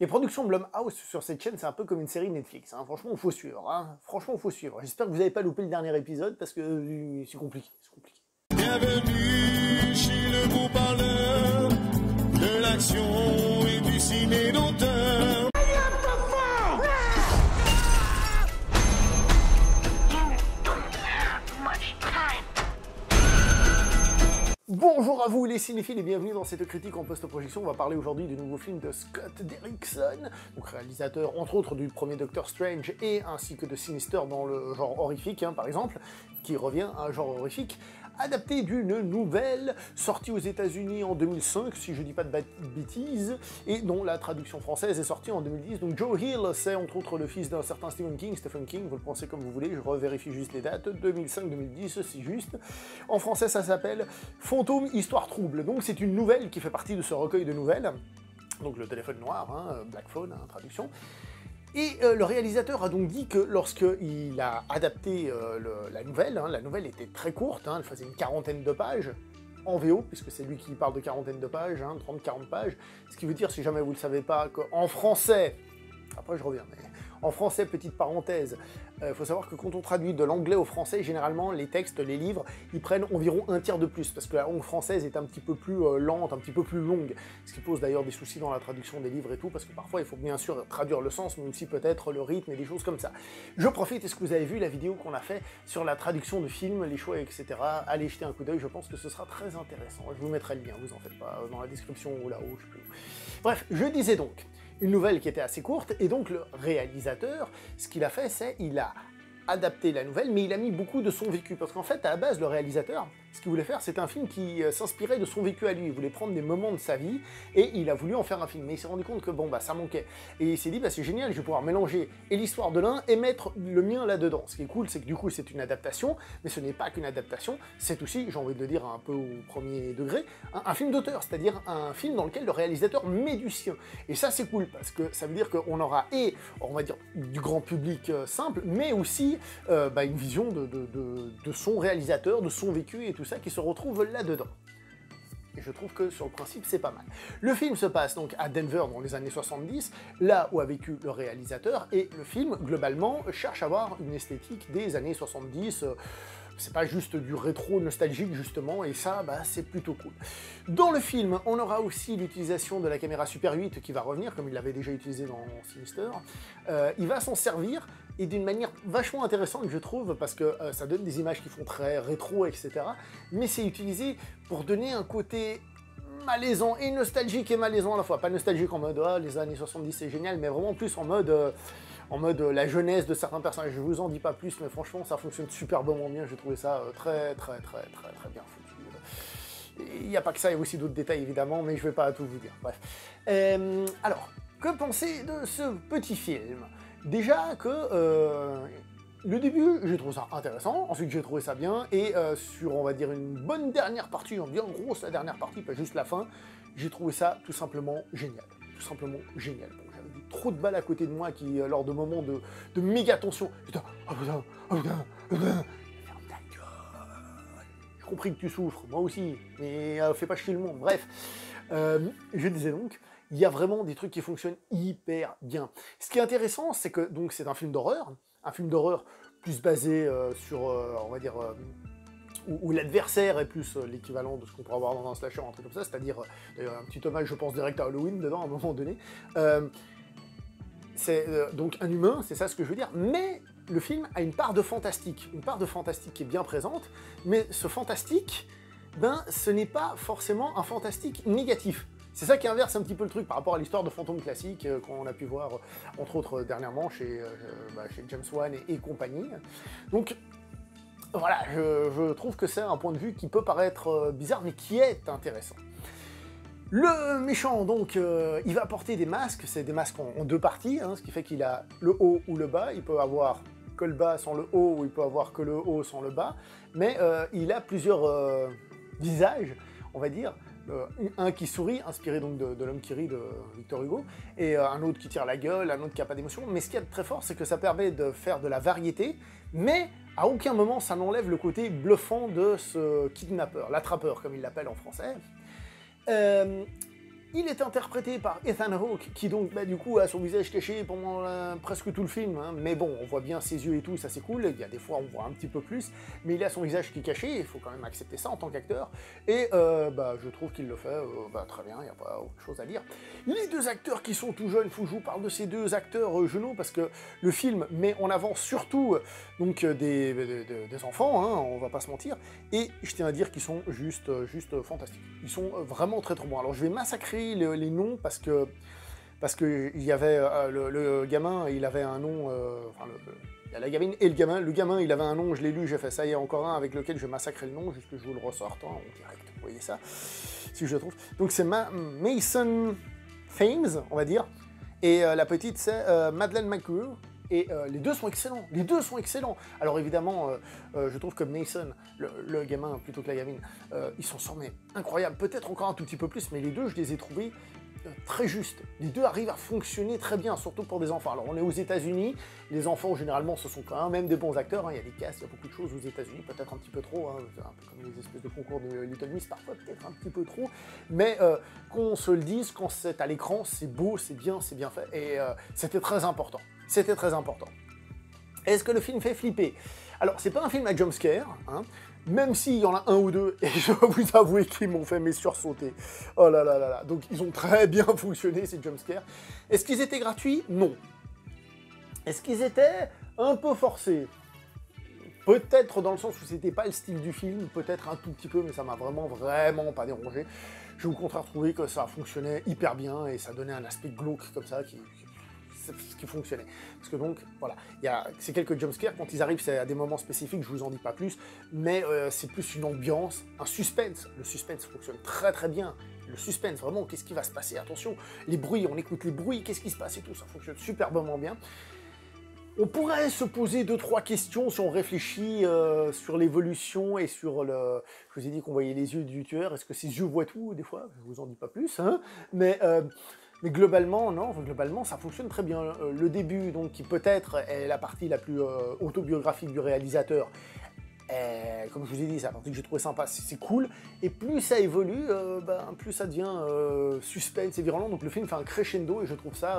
Les productions Blumhouse sur cette chaîne, c'est un peu comme une série Netflix. Hein. Franchement, il faut suivre. Hein. Franchement, il faut suivre. J'espère que vous n'avez pas loupé le dernier épisode parce que c'est compliqué. C'est compliqué. Bienvenue chez le beau parleur de l'action et du ciné d'auteur. Bonjour à vous les cinéphiles et bienvenue dans cette critique en post-projection. On va parler aujourd'hui du nouveau film de Scott Derrickson, donc réalisateur entre autres du premier Doctor Strange et ainsi que de Sinister dans le genre horrifique, hein, par exemple, qui revient à un genre horrifique, adapté d'une nouvelle sortie aux États-Unis en 2005, si je dis pas de bêtises, et dont la traduction française est sortie en 2010. Donc Joe Hill, c'est entre autres le fils d'un certain Stephen King, vous le pensez comme vous voulez, je revérifie juste les dates, 2005-2010, c'est juste. En français, ça s'appelle Fantôme, Histoire trouble. Donc c'est une nouvelle qui fait partie de ce recueil de nouvelles, donc le téléphone noir, hein, Black Phone, hein, traduction. Et le réalisateur a donc dit que lorsqu'il a adapté la nouvelle était très courte, hein, elle faisait une quarantaine de pages, en VO, puisque c'est lui qui parle de quarantaine de pages, hein, 30-40 pages, ce qui veut dire, si jamais vous ne le savez pas, qu'en français, après je reviens, mais en français, petite parenthèse, il faut savoir que quand on traduit de l'anglais au français, généralement, les textes, les livres, ils prennent environ un tiers de plus, parce que la langue française est un petit peu plus lente, un petit peu plus longue, ce qui pose d'ailleurs des soucis dans la traduction des livres et tout, parce que parfois, il faut bien sûr traduire le sens, mais aussi peut-être le rythme et des choses comme ça. Je profite, est-ce que vous avez vu la vidéo qu'on a fait sur la traduction de films, les choix, etc. Allez jeter un coup d'œil, je pense que ce sera très intéressant. Je vous mettrai le lien, vous en faites pas, dans la description ou là-haut, je sais plus où. Bref, je disais donc, une nouvelle qui était assez courte, et donc le réalisateur, ce qu'il a fait, c'est il a adapté la nouvelle, mais il a mis beaucoup de son vécu, parce qu'en fait, à la base, le réalisateur, ce qu'il voulait faire, c'est un film qui s'inspirait de son vécu à lui, il voulait prendre des moments de sa vie, et il a voulu en faire un film, mais il s'est rendu compte que, bon, bah, ça manquait, et il s'est dit, bah, c'est génial, je vais pouvoir mélanger et l'histoire de l'un, et mettre le mien là-dedans. Ce qui est cool, c'est que du coup, c'est une adaptation, mais ce n'est pas qu'une adaptation, c'est aussi, j'ai envie de le dire un peu au premier degré, un film d'auteur, c'est-à-dire un film dans lequel le réalisateur met du sien, et ça, c'est cool, parce que ça veut dire qu'on aura, on va dire, du grand public simple, mais aussi une vision de son réalisateur, de son vécu et tout ça qui se retrouve là-dedans. Et je trouve que sur le principe, c'est pas mal. Le film se passe donc à Denver dans les années 70, là où a vécu le réalisateur, et le film, globalement, cherche à avoir une esthétique des années 70, c'est pas juste du rétro nostalgique justement, et ça, bah, c'est plutôt cool. Dans le film, on aura aussi l'utilisation de la caméra Super 8 qui va revenir, comme il l'avait déjà utilisé dans Sinister. Il va s'en servir, et d'une manière vachement intéressante, je trouve, parce que ça donne des images qui font très rétro, etc. Mais c'est utilisé pour donner un côté malaisant, et nostalgique et malaisant à la fois. Pas nostalgique en mode « Ah, les années 70 c'est génial », mais vraiment plus en mode la jeunesse de certains personnages. Je vous en dis pas plus, mais franchement, ça fonctionne superbement bien. J'ai trouvé ça très bien foutu. Il n'y a pas que ça, il y a aussi d'autres détails, évidemment, mais je vais pas tout vous dire. Bref. Alors, que penser de ce petit film? Déjà que le début, j'ai trouvé ça intéressant, ensuite j'ai trouvé ça bien, et sur, on va dire, une bonne dernière partie, bien grosse la dernière partie, pas juste la fin, j'ai trouvé ça tout simplement génial. Tout simplement génial. Donc, j'avais trop de balles à côté de moi qui, lors de moments de méga tension, j'étais « Oh putain, oh putain, oh putain !» Ferme ta gueule. J'ai compris que tu souffres, moi aussi, mais fais pas chier le monde, bref. Je disais donc, il y a vraiment des trucs qui fonctionnent hyper bien. Ce qui est intéressant, c'est que donc c'est un film d'horreur plus basé sur, on va dire, où l'adversaire est plus l'équivalent de ce qu'on pourrait avoir dans un slasher, un truc comme ça, c'est-à-dire, d'ailleurs un petit hommage, je pense, direct à Halloween dedans, à un moment donné. C'est donc un humain, c'est ça ce que je veux dire, mais le film a une part de fantastique qui est bien présente, mais ce fantastique, ben, ce n'est pas forcément un fantastique négatif. C'est ça qui inverse un petit peu le truc par rapport à l'histoire de fantômes classiques qu'on a pu voir, entre autres, dernièrement chez James Wan et compagnie. Donc, voilà, je trouve que c'est un point de vue qui peut paraître bizarre, mais qui est intéressant. Le méchant, donc, il va porter des masques, c'est des masques en deux parties, hein, ce qui fait qu'il a le haut ou le bas, il peut avoir que le bas sans le haut, ou il peut avoir que le haut sans le bas, mais il a plusieurs visages, on va dire, un qui sourit, inspiré donc de l'homme qui rit de Victor Hugo, et un autre qui tire la gueule, un autre qui n'a pas d'émotion, mais ce qui est très fort, c'est que ça permet de faire de la variété, mais à aucun moment ça n'enlève le côté bluffant de ce kidnappeur, l'attrapeur comme il l'appelle en français. Il est interprété par Ethan Hawke, qui donc du coup a son visage caché pendant presque tout le film, hein. Mais bon, on voit bien ses yeux et tout, ça c'est cool, il y a des fois on voit un petit peu plus, mais il a son visage qui est caché, il faut quand même accepter ça en tant qu'acteur, et je trouve qu'il le fait très bien, il n'y a pas autre chose à dire. Les deux acteurs qui sont tout jeunes, faut que je vous parle de ces deux acteurs genoux, parce que le film met en avant surtout donc des enfants, hein, on va pas se mentir, et je tiens à dire qu'ils sont juste fantastiques. Ils sont vraiment très bons. Alors je vais massacrer les noms parce que il y avait le gamin, il avait un nom, il y a la gamine et le gamin il avait un nom, je l'ai lu, j'ai fait ça, il y a encore un avec lequel je vais massacrer le nom, juste que je vous le ressorte en direct, vous voyez ça, si je le trouve. Donc c'est Mason Thames, on va dire, et la petite c'est Madeleine McCrew. Et les deux sont excellents, Alors évidemment, je trouve que Mason, le gamin plutôt que la gamine, ils sont sûrement incroyables, peut-être encore un tout petit peu plus, mais les deux, je les ai trouvés très justes. Les deux arrivent à fonctionner très bien, surtout pour des enfants. Alors on est aux États-Unis, les enfants généralement ce sont quand même des bons acteurs, hein. Il y a des castes, il y a beaucoup de choses aux États-Unis, peut-être un petit peu trop, hein. C'est un peu comme les espèces de concours de Little Miss, parfois peut-être un petit peu trop, mais qu'on se le dise, quand c'est à l'écran, c'est beau, c'est bien fait, et c'était très important. C'était très important. Est-ce que le film fait flipper? Alors, c'est pas un film à jumpscare, hein, même s'il y en a un ou deux, et je dois vous avouer qu'ils m'ont fait sursauter. Oh là là là là. Donc, ils ont très bien fonctionné, ces jumpscares. Est-ce qu'ils étaient gratuits? Non. Est-ce qu'ils étaient un peu forcés? Peut-être dans le sens où c'était pas le style du film, peut-être un tout petit peu, mais ça m'a vraiment pas dérangé. J'ai au contraire trouvé que ça fonctionnait hyper bien, et ça donnait un aspect glauque comme ça, qui fonctionnait. Parce que donc, voilà, c'est quelques jumpscares, quand ils arrivent, c'est à des moments spécifiques, je vous en dis pas plus, mais c'est plus une ambiance, un suspense. Le suspense fonctionne très très bien. Le suspense, vraiment, qu'est-ce qui va se passer? Attention, les bruits, on écoute les bruits, qu'est-ce qui se passe et tout, ça fonctionne superbement bien. On pourrait se poser 2-3 questions si on réfléchit sur l'évolution et sur le... Je vous ai dit qu'on voyait les yeux du tueur, est-ce que ses yeux voient tout, des fois? Je vous en dis pas plus, hein, mais globalement, non, globalement, ça fonctionne très bien. Le début, donc, qui peut-être est la partie la plus autobiographique du réalisateur, comme je vous ai dit, c'est la partie que j'ai trouvé sympa, c'est cool, et plus ça évolue, plus ça devient suspense et virulent, donc le film fait un crescendo, et je trouve ça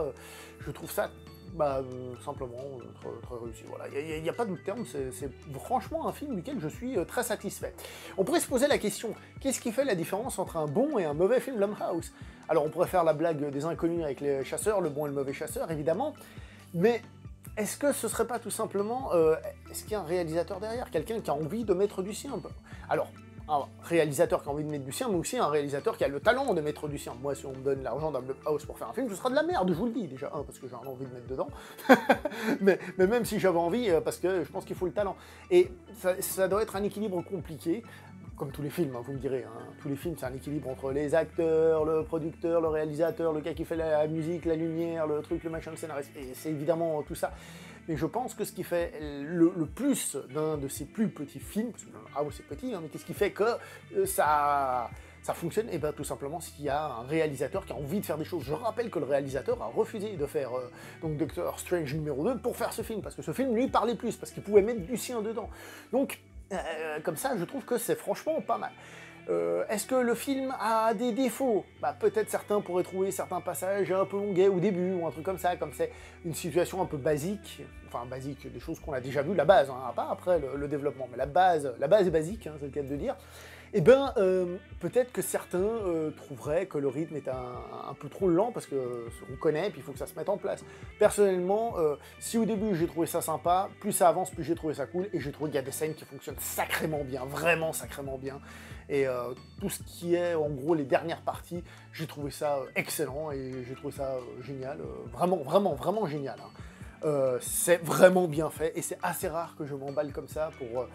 simplement très réussi. Voilà. Il n'y a pas d'autre terme, c'est franchement un film duquel je suis très satisfait. On pourrait se poser la question, qu'est-ce qui fait la différence entre un bon et un mauvais film Blumhouse? Alors on pourrait faire la blague des inconnus avec les chasseurs, le bon et le mauvais chasseur, évidemment, mais est-ce que ce serait pas tout simplement, est-ce qu'il y a un réalisateur derrière, quelqu'un qui a envie de mettre du sien? Alors, un réalisateur qui a envie de mettre du sien, mais aussi un réalisateur qui a le talent de mettre du sien. Moi, si on me donne l'argent d'un Blumhouse pour faire un film, ce sera de la merde, je vous le dis déjà, parce que j'ai envie de mettre dedans, mais même si j'avais envie, parce que je pense qu'il faut le talent. Et ça doit être un équilibre compliqué, comme tous les films, hein, vous me direz, hein. Tous les films, c'est un équilibre entre les acteurs, le producteur, le réalisateur, le gars qui fait la musique, la lumière, le truc, le machin, le scénariste, et c'est évidemment tout ça. Mais je pense que ce qui fait le plus d'un de ces plus petits films, parce que c'est petit, hein, mais qu'est-ce qui fait que ça fonctionne? Et bien tout simplement s'il y a un réalisateur qui a envie de faire des choses. Je rappelle que le réalisateur a refusé de faire donc Doctor Strange numéro 2 pour faire ce film, parce que ce film lui parlait plus, parce qu'il pouvait mettre du sien dedans. Donc, comme ça, je trouve que c'est franchement pas mal. Est-ce que le film a des défauts? Peut-être certains pourraient trouver certains passages un peu longuets au début, ou un truc comme ça, comme c'est une situation un peu basique, enfin basique, des choses qu'on a déjà vues, la base, hein, pas après le développement, mais la base est basique, hein, c'est le cas de dire. Eh bien, peut-être que certains trouveraient que le rythme est un peu trop lent, parce que on connaît, puis il faut que ça se mette en place. Personnellement, si au début j'ai trouvé ça sympa, plus ça avance, plus j'ai trouvé ça cool, et j'ai trouvé qu'il y a des scènes qui fonctionnent sacrément bien, vraiment sacrément bien. Et tout ce qui est, en gros, les dernières parties, j'ai trouvé ça excellent, et j'ai trouvé ça génial, vraiment génial. Hein. C'est vraiment bien fait, et c'est assez rare que je m'emballe comme ça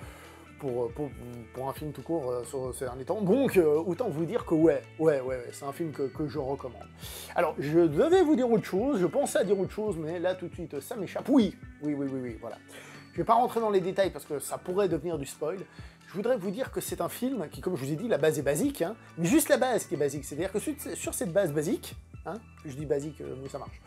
pour un film tout court sur ces derniers temps. Donc, autant vous dire que ouais, c'est un film que je recommande. Alors, je devais vous dire autre chose, je pensais à dire autre chose, mais là, tout de suite, ça m'échappe. Oui, voilà. Je vais pas rentrer dans les détails, parce que ça pourrait devenir du spoil. Je voudrais vous dire que c'est un film qui, comme je vous ai dit, la base est basique, hein, mais juste la base qui est basique. C'est-à-dire que sur cette base basique, hein, je dis basique, mais ça marche,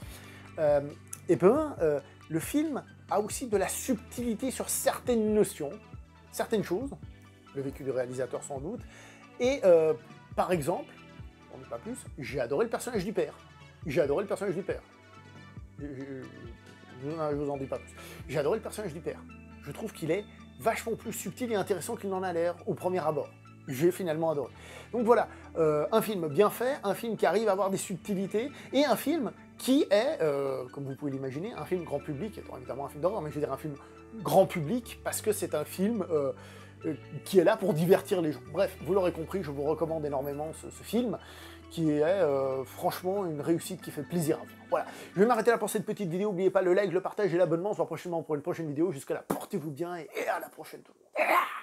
le film a aussi de la subtilité sur certaines notions, certaines choses, le vécu du réalisateur sans doute, et par exemple, j'en dis pas plus, j'ai adoré le personnage du père. J'ai adoré le personnage du père. Je vous en dis pas plus. J'ai adoré le personnage du père. Je trouve qu'il est vachement plus subtil et intéressant qu'il n'en a l'air au premier abord. J'ai finalement adoré. Donc voilà, un film bien fait, un film qui arrive à avoir des subtilités, et un film qui est, comme vous pouvez l'imaginer, un film grand public, étant évidemment un film d'horreur, mais je veux dire un film grand public, parce que c'est un film qui est là pour divertir les gens. Bref, vous l'aurez compris, je vous recommande énormément ce film, qui est franchement une réussite qui fait plaisir à voir. Voilà, je vais m'arrêter là pour cette petite vidéo, n'oubliez pas le like, le partage et l'abonnement, on se voit prochainement pour une prochaine vidéo, jusqu'à là, portez-vous bien, et à la prochaine tout le monde.